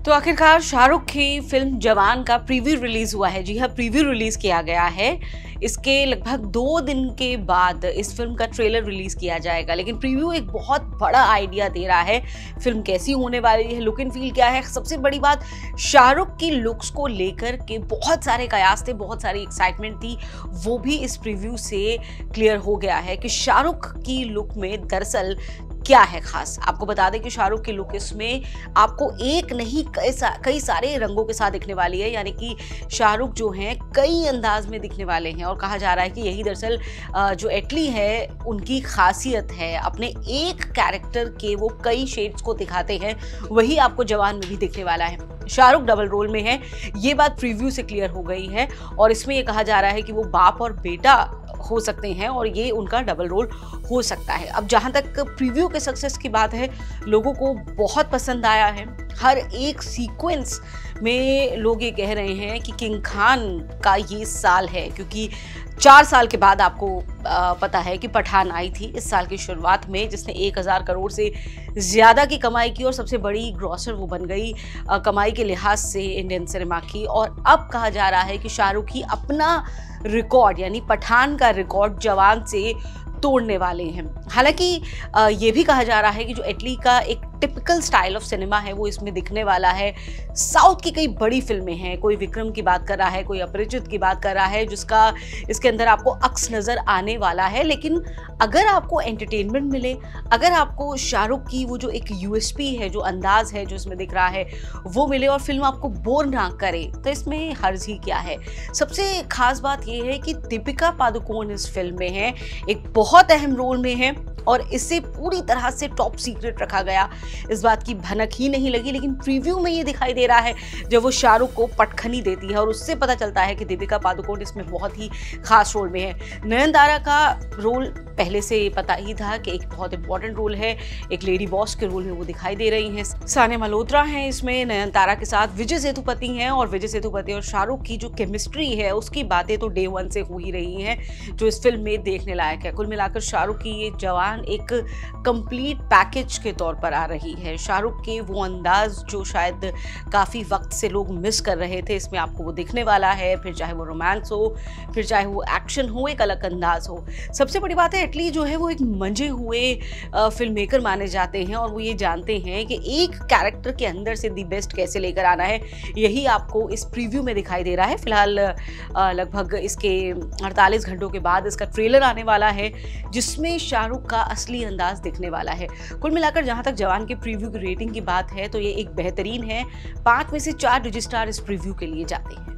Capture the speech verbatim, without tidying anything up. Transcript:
तो आखिरकार शाहरुख की फिल्म जवान का प्रीव्यू रिलीज हुआ है। जी हाँ, प्रीव्यू रिलीज किया गया है। इसके लगभग दो दिन के बाद इस फिल्म का ट्रेलर रिलीज किया जाएगा, लेकिन प्रीव्यू एक बहुत बड़ा आइडिया दे रहा है फिल्म कैसी होने वाली है, लुक एंड फील क्या है। सबसे बड़ी बात, शाहरुख की लुक्स को लेकर के बहुत सारे कयास थे, बहुत सारी एक्साइटमेंट थी, वो भी इस प्रीव्यू से क्लियर हो गया है कि शाहरुख की लुक में दरअसल क्या है खास। आपको बता दें कि शाहरुख की लुक इसमें आपको एक नहीं कई सा, कई सारे रंगों के साथ दिखने वाली है, यानी कि शाहरुख जो हैं कई अंदाज में दिखने वाले हैं। और कहा जा रहा है कि यही दरअसल जो एटली है उनकी खासियत है, अपने एक कैरेक्टर के वो कई शेड्स को दिखाते हैं, वही आपको जवान में भी दिखने वाला है। शाहरुख डबल रोल में है, ये बात प्रीव्यू से क्लियर हो गई है और इसमें ये कहा जा रहा है कि वो बाप और बेटा हो सकते हैं और ये उनका डबल रोल हो सकता है। अब जहां तक प्रीव्यू के सक्सेस की बात है, लोगों को बहुत पसंद आया है। हर एक सीक्वेंस में लोग ये कह रहे हैं कि किंग खान का ये साल है, क्योंकि चार साल के बाद आपको आ, पता है कि पठान आई थी इस साल की शुरुआत में, जिसने एक हज़ार करोड़ से ज़्यादा की कमाई की और सबसे बड़ी ग्रॉसर वो बन गई आ, कमाई के लिहाज से इंडियन सिनेमा की। और अब कहा जा रहा है कि शाहरुख ही अपना रिकॉर्ड यानी पठान का रिकॉर्ड जवान से तोड़ने वाले हैं। हालांकि ये भी कहा जा रहा है कि जो एटली का एक टिपिकल स्टाइल ऑफ सिनेमा है वो इसमें दिखने वाला है। साउथ की कई बड़ी फिल्में हैं, कोई विक्रम की बात कर रहा है, कोई अपरिचित की बात कर रहा है, जिसका इसके अंदर आपको अक्स नज़र आने वाला है। लेकिन अगर आपको एंटरटेनमेंट मिले, अगर आपको शाहरुख की वो जो एक यूएसपी है, जो अंदाज है जो इसमें दिख रहा है वो मिले और फिल्म आपको बोर ना करे, तो इसमें हर्ज ही क्या है। सबसे खास बात यह है कि दीपिका पादुकोण इस फिल्म में है, एक बहुत अहम रोल में है और इसे पूरी तरह से टॉप सीक्रेट रखा गया, इस बात की भनक ही नहीं लगी। लेकिन प्रीव्यू में ये दिखाई दे रहा है जब वो शाहरुख को पटखनी देती है और उससे पता चलता है कि दीपिका पादुकोण इसमें बहुत ही खास रोल में है। नयनतारा का रोल पहले से पता ही था कि एक बहुत इंपॉर्टेंट रोल है, एक लेडी बॉस के रोल में वो दिखाई दे रही हैं। सानिया मल्होत्रा हैं इसमें नयनतारा के साथ, विजय सेतुपति हैं और विजय सेतुपति और शाहरुख की जो केमिस्ट्री है उसकी बातें तो डे वन से हो ही रही हैं, जो इस फिल्म में देखने लायक है। कुल मिलाकर शाहरुख की ये जवान एक कंप्लीट पैकेज के तौर पर आ रही है। शाहरुख के वो अंदाज जो शायद काफ़ी वक्त से लोग मिस कर रहे थे, इसमें आपको वो दिखने वाला है। फिर चाहे वो रोमांस हो, फिर चाहे वो एक्शन हो, एक अलग अंदाज हो। सबसे बड़ी बात है, एटली जो है वो एक मंजे हुए फिल्म मेकर माने जाते हैं और वो ये जानते हैं कि एक कैरेक्टर के अंदर से दी बेस्ट कैसे लेकर आना है। यही आपको इस प्रीव्यू में दिखाई दे रहा है। फिलहाल लगभग इसके अड़तालीस घंटों के बाद इसका ट्रेलर आने वाला है, जिसमें शाहरुख का असली अंदाज दिखने वाला है। कुल मिलाकर जहां तक जवान के प्रीव्यू की रेटिंग की बात है तो ये एक बेहतरीन है। पांच में से चार डिजिट स्टार इस प्रीव्यू के लिए जाते हैं।